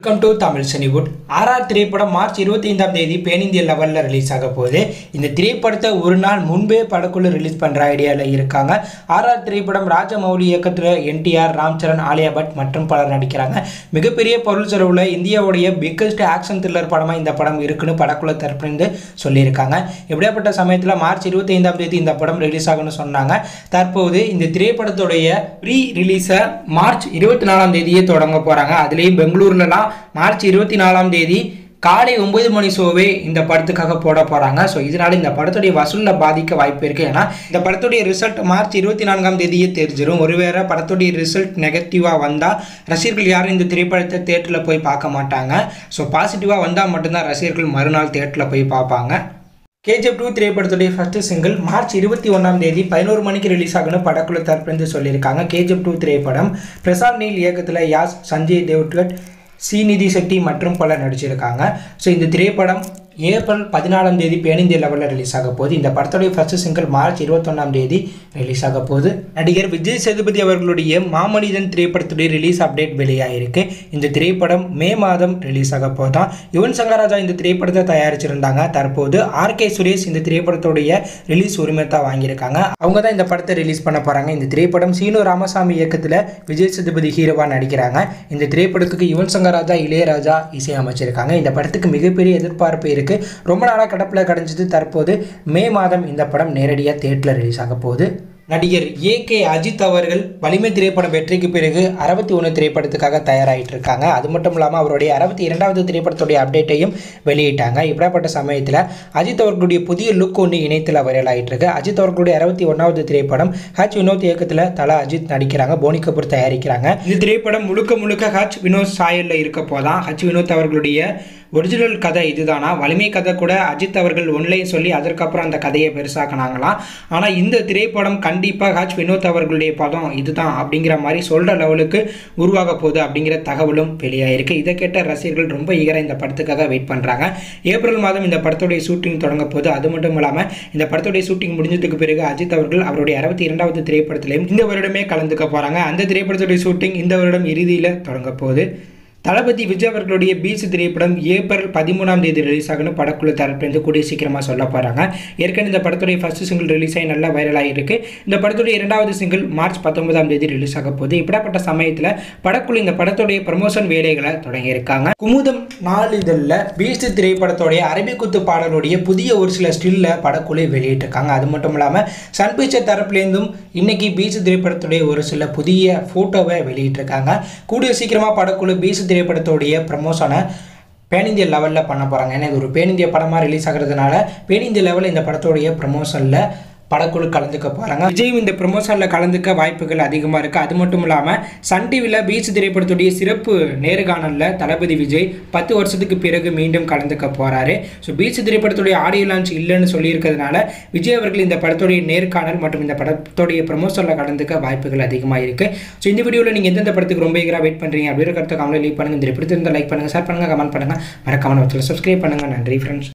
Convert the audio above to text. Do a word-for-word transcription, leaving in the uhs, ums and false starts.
Welcome to Tamil Cinewood. R R திரைப்படம் March இருபத்தி ஐந்தாம் தேதி பேன் இந்திய லெவலில் ரிலீஸ் ஆக போகுது. இந்த திரைப்படத்தை ஒரு நாள் முன்பே படக்குழு ரிலீஸ் பண்ணுற ஐடியாவில் இருக்காங்க. ஆர்ஆர் திரைப்படம் ராஜமௌலி இயக்கத்தில் என்டிஆர், ராம் சரண், ஆலியா பட் மற்றும் பலர் நடிக்கிறாங்க. மிகப்பெரிய பொருள் செலவில் இந்தியாவுடைய பிக்கஸ்ட் ஆக்ஷன் த்ரில்லர் படமாக இந்த படம் இருக்குன்னு படக்குழு தரப்பிலிருந்து சொல்லியிருக்காங்க. எப்படியாப்பட்ட சமயத்தில் மார்ச் இருபத்தி ஐந்தாம் தேதி இந்த படம் ரிலீஸ் ஆகும்னு சொன்னாங்க. தற்போது இந்த திரைப்படத்துடைய ப்ரீ ரிலீஸை மார்ச் இருபத்தி நாலாம் தேதியே தொடங்க போகிறாங்க. அதுலேயும் பெங்களூர்லலாம் மார்ச் இருபத்தி நாலாம் தேதி காலை ஒன்பது மணி ஷோவே இந்த படத்துக்காக போட போகிறாங்க. ஸோ இதனால இந்த படத்துடைய வசூலில் பாதிக்க வாய்ப்பு இருக்குது. ஏன்னா இந்த படத்துடைய ரிசல்ட் மார்ச் இருபத்தி நான்காம் தேதியே தெரிஞ்சிடும். ஒருவேளை படத்துடைய ரிசல்ட் நெகட்டிவாக வந்தால் ரசிகர்கள் யாரும் இந்த திரைப்படத்தை தேட்டரில் போய் பார்க்க மாட்டாங்க. ஸோ பாசிட்டிவாக வந்தால் மட்டும்தான் ரசிகர்கள் மறுநாள் தேட்டரில் போய் பார்ப்பாங்க. கேஜிஎஃப் டூ திரைப்படத்துடைய ஃபர்ஸ்ட் சிங்கிள் மார்ச் இருபத்தி ஒன்றாம் தேதி பதினோரு மணிக்கு ரிலீஸ் ஆகணும் படக்குழு தரப்பிலிருந்து சொல்லியிருக்காங்க. கேஜிஎஃப் டூ திரைப்படம் பிரசாந்த் நீல் இயக்கத்தில் யாஸ், சஞ்சய் தேவ்கட், ஸ்ரீநிதி செட்டி மற்றும் பலர் நடிச்சிருக்காங்க. ஸோ இந்த திரைப்படம் ஏப்ரல் பதினாலாம் தேதி பேன் இந்திய லெவலில் ரிலீஸ் ஆக போகுது. இந்த படத்துடைய ஃபர்ஸ்ட் சிங்கிள் மார்ச் இருபத்தொன்னாம் தேதி ரிலீஸ் ஆக போகுது. நடிகர் விஜய் சேதுபதி அவர்களுடைய மாமனிதன் திரைப்படத்துடைய ரிலீஸ் அப்டேட் வெளியாகிருக்கு. இந்த திரைப்படம் மே மாதம் ரிலீஸ் ஆக போதான். யுவன் சங்கர் ராஜா இந்த திரைப்படத்தை தயாரிச்சிருந்தாங்க. தற்போது ஆர்கே சுரேஷ் இந்த திரைப்படத்துடைய ரிலீஸ் உரிமத்தை வாங்கியிருக்காங்க. அவங்க தான் இந்த படத்தை ரிலீஸ் பண்ண போகிறாங்க. இந்த திரைப்படம் சீனு ராமசாமி இயக்கத்தில் விஜய் சேதுபதி ஹீரோவாக நடிக்கிறாங்க. இந்த திரைப்படத்துக்கு யுவன் சங்கர் ராஜா, இளையராஜா இசையமைச்சிருக்காங்க. இந்த படத்துக்கு மிகப்பெரிய எதிர்பார்ப்பு இருக்குது. ரொம்ப நாளாக கடப்பில் கடைஞ்சது. தற்போது மே மாதம் இந்த படம் நேரடியாக தியேட்டரில் ரிலீஸ் ஆக போகுது. நடிகர் ஏ கே அஜித் அவர்கள் வலிமை திரைப்படம் வெற்றிக்கு பிறகு அறுபத்தி ஒன்று திரைப்படத்துக்காக தயாராகிட்டு இருக்காங்க. அது மட்டும் இல்லாமல் அவருடைய அறுபத்தி இரண்டாவது திரைப்படத்துடைய அப்டேட்டையும் வெளியிட்டாங்க. இப்படிப்பட்ட சமயத்தில் அஜித் அவர்களுடைய புதிய லுக் ஒன்று இணையத்தில் வைரல் ஆகிட்டு இருக்கு. அஜித் அவர்களுடைய அறுபத்தி ஒன்றாவது திரைப்படம் ஹச் வினோத் இயக்கத்தில் தலா அஜித் நடிக்கிறாங்க. போனி கபூர் தயாரிக்கிறாங்க. இந்த திரைப்படம் முழுக்க முழுக்க ஹச் வினோத் சாயலில் இருக்க போதான். ஹச் வினோத் அவர்களுடைய ஒரிஜினல் கதை இதுதானா? வலிமை கதை கூட அஜித் அவர்கள் ஒன்லைன் சொல்லி அதற்கப்புறம் அந்த கதையை பெருசாக்கினாங்களாம். ஆனால் இந்த திரைப்படம் கண்டிப்பாக ஹச் வினோத் அவர்களுடைய படம் இதுதான் அப்படிங்கிற மாதிரி சொல்கிற லெவலுக்கு உருவாக போகுது அப்படிங்கிற தகவலும் வெளியாகிருக்கு. இதை கேட்ட ரசிகர்கள் ரொம்ப ஈகராக இந்த படத்துக்காக வெயிட் பண்ணுறாங்க. ஏப்ரல் மாதம் இந்த படத்துடைய ஷூட்டிங் தொடங்க போகுது. அது மட்டும் இல்லாமல் இந்த படத்துடைய ஷூட்டிங் முடிஞ்சதுக்கு பிறகு அஜித் அவர்கள் அவருடைய அறுபத்தி இரண்டாவது திரைப்படத்திலையும் இந்த வருடமே கலந்துக்க போகிறாங்க. அந்த திரைப்படத்துடைய ஷூட்டிங் இந்த வருடம் இறுதியில் தொடங்க போகுது. தளபதி விஜய் அவர்களுடைய பீச் திரைப்படம் ஏப்ரல் பதிமூணாம் தேதி ரிலீஸ் ஆகணும் படக்குழு தரப்பிலிருந்து கூடிய சீக்கிரமாக சொல்ல போகிறாங்க. ஏற்கனவே இந்த படத்துடைய ஃபர்ஸ்ட் சிங்கிள் ரிலீஸ் ஆகி நல்லா வைரலாக இருக்குது. இந்த படத்துடைய இரண்டாவது சிங்கிள் மார்ச் பத்தொன்பதாம் தேதி ரிலீஸ் ஆக போகுது. இப்படிப்பட்ட சமயத்தில் படக்குழு இந்த படத்துடைய ப்ரமோஷன் வேலைகளை தொடங்கியிருக்காங்க. குமுதம் நாளிதழில் பீச் திரைப்படத்துடைய அரபிக்குத்து பாடலுடைய புதிய ஒரு சில ஸ்டில்ல படக்குழு வெளியிட்டிருக்காங்க. அது மட்டும் இல்லாமல் சன் பிக்சர் தரப்புலேருந்தும் இன்னைக்கு பீச் திரைப்படத்துடைய ஒரு சில புதிய ஃபோட்டோவை வெளியிட்டிருக்காங்க. கூடிய சீக்கிரமாக படக்குழு பீச் திரைப்படத்துடைய ப்ரமோஷனை பேன் இந்திய லெவலில் பண்ண போகிறாங்க. ஏன்னா இது ஒரு பேன் இந்திய படமாக ரிலீஸ் ஆகிறதுனால பேன் இந்திய லெவலில் இந்த படத்துடைய ப்ரமோஷனில் படக்குழு கலந்துக்க போகிறாங்க. விஜயும் இந்த ப்ரமோஷனில் கலந்துக்க வாய்ப்புகள் அதிகமாக இருக்குது. அது மட்டும் இல்லாமல் சன் டிவியில் பீச் திரைப்படத்துடைய சிறப்பு நேர்காணலில் தளபதி விஜய் பத்து வருஷத்துக்கு பிறகு மீண்டும் கலந்துக்க போகிறாரு. ஸோ பீச் திரைப்படத்துடைய ஆடியோ லான்ச் இல்லைன்னு சொல்லியிருக்கிறதுனால விஜய் அவர்கள் இந்த படத்துடைய நேர்காணல் மற்றும் இந்த படத்துடைய ப்ரமோஷனில் கலந்துக்க வாய்ப்புகள் அதிகமாக இருக்குது. ஸோ இந்த வீடியோவில் நீங்கள் எந்தெந்த படத்துக்கு ரொம்ப ஈகராக வெயிட் பண்ணுறீங்க அப்படிங்கிற கருத்தை கமெண்ட்ல லீவ் பண்ணுங்கள். இந்த பிடித்திருந்தால் லைக் பண்ணுங்கள், ஷேர் பண்ணுங்கள், கமெண்ட் பண்ணுங்கள், மறக்காம சேனலை சப்ஸ்கிரைப் பண்ணுங்கள். நன்றி ஃப்ரெண்ட்ஸ்.